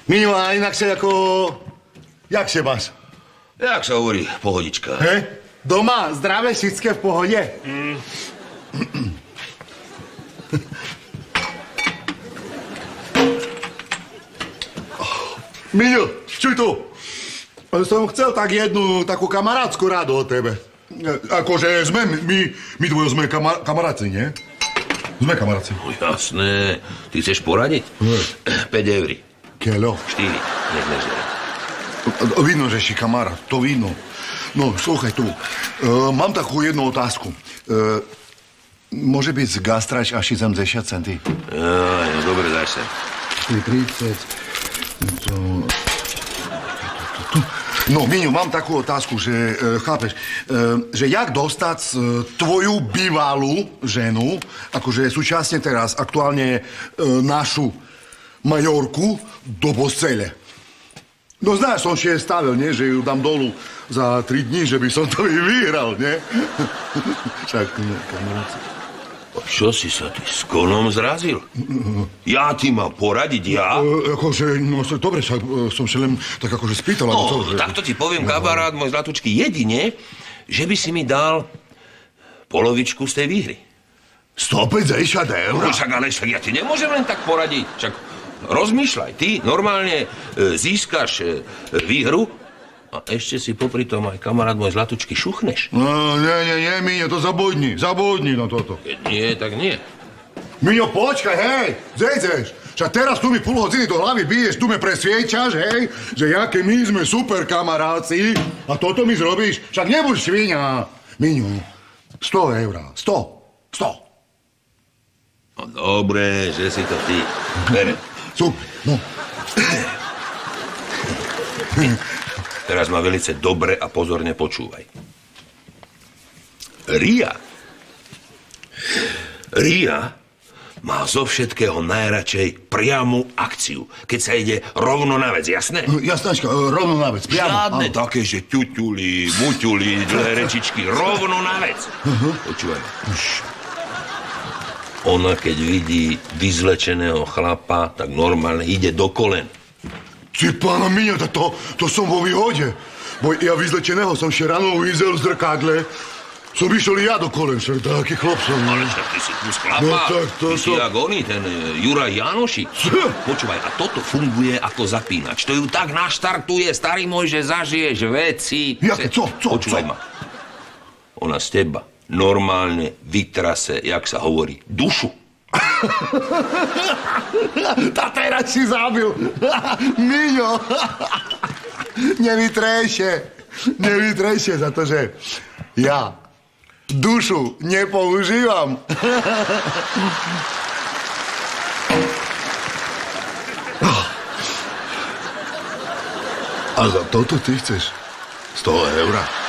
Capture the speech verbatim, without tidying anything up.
Miňo, a inak sa ako... Jak sa máš? Jak sa hovorí, pohodička. Hej? Doma, zdravé, všetké v pohode? Mm. Miňo, čuj tu. Som chcel tak jednu takú kamarátsku radu od tebe. Akože sme, my, my dvojo sme kamar, kamaráci, nie? Sme kamaráci. No jasné. Ty chceš poradiť? Ne. päť eur. Keľo? štyri. Nech nežere. Vidno, že si kamarát, to vidno. No, slúchaj tu. Uh, mám takú jednu otázku. Uh, môže byť gastrač až sedemdesiat centí? Aj, no dobre, daj sa. tridsať. To... No, Miňo, mám takú otázku, že, e, chápeš, e, že jak dostať e, tvoju bývalú ženu, akože súčasne teraz aktuálne e, našu majorku do postele. No znáš, som si je stavil, nie? Že ju dám dolu za tri dní, že by som to i vyhral, nie? Však, ne, kamaráci. Čo si sa ty s konom zrazil? Ja ti mám poradiť, ja? E, akože, no, dobre, však e, som sa len tak akože spýtal. No, to, že... takto ti poviem, kamarát, môj zlatučky, jedine, že by si mi dal polovičku z tej výhry. stopäťdesiat eur? No však, ale však ja ti nemôžem len tak poradiť. Však rozmýšľaj, ty normálne e, získaš e, výhru a ešte si popri tom aj kamarát môj zlatučky šuchneš. No, nie, nie, nie, Miňo, to zabudni, zabudni na toto. Keď nie, tak nie. Miňo, počkaj, hej, zejdeš. Však teraz tu mi pol hodiny do hlavy biješ, tu me presviečaš, hej, že jaké my sme super kamaráci a toto mi zrobíš. Však nebuď šviňa. Miňo, sto eur, sto, sto. No dobre, že si to ty. Bere. Super, no. Teraz ma velice dobre a pozorne počúvaj. Ria. Ria má zo všetkého najradšej priamu akciu, keď sa ide rovno na vec, jasné? Jasnáčka, rovno na vec, priamo. Žiadne áno. Také, že ťuťuli, muťuli, dlhé rečičky, rovno na vec. Uh-huh. Počúvaj. Ona, keď vidí vyzlečeného chlapa, tak normálne ide do kolen. Ty pána Miňo, to, to som vo výhode. Bo ja vyzlečeného som še ráno uvidel v zrkadle. Som išiel i ja do kolen, však taký chlop som. Ale však ty si kus chlapa. No, tak to ty si to... jak oný, ten Juraj Janošik. Počúvaj, a toto funguje ako zapínač. To ju tak naštartuje, starý môj, že zažiješ veci. Jaké, co, co, Počúvaj co? ma. Ona z teba normálne vytrase, jak sa hovorí, dušu. Tá teraz si zabil. Miňo. Nevytrejšie. Nevytrejšie za to, že ja dušu nepoužívam. A za toto ty chceš sto eur?